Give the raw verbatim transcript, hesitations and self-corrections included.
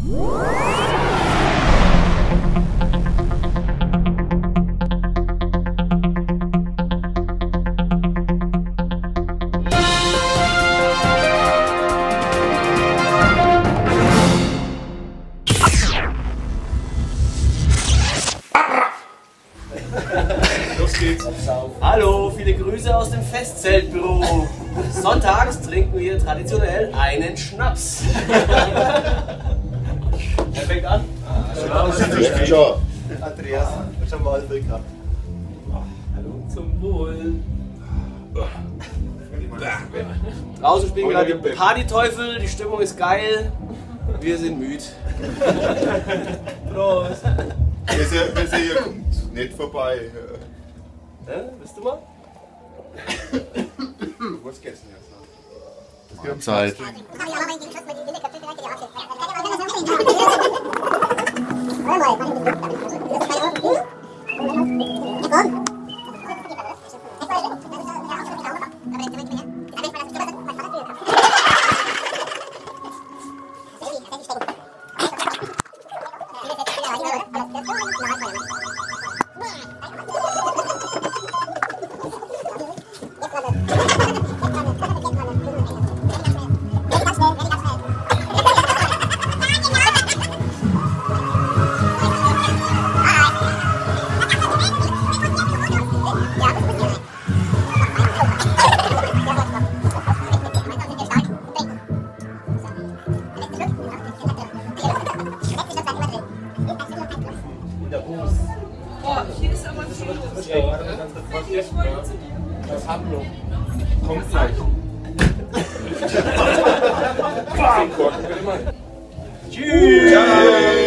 Los geht's. Hallo, viele Grüße aus dem Festzeltbüro. Sonntags trinken wir traditionell einen Schnaps. Wer fängt an? Ja. Andreas, schon mal viel gehabt. Hallo, zum Wohl. Draußen spielen gerade die Partyteufel, die Stimmung ist geil. Wir sind müde. Prost. Wir sehen, wir sehen, ihr kommt nicht vorbei. Hä? Bist du mal? Was geht's denn jetzt noch? Wir haben Zeit. Oh, hier ist aber viel los. Ich wollte zu dir. Das haben wir. Kommt gleich. Tschüss.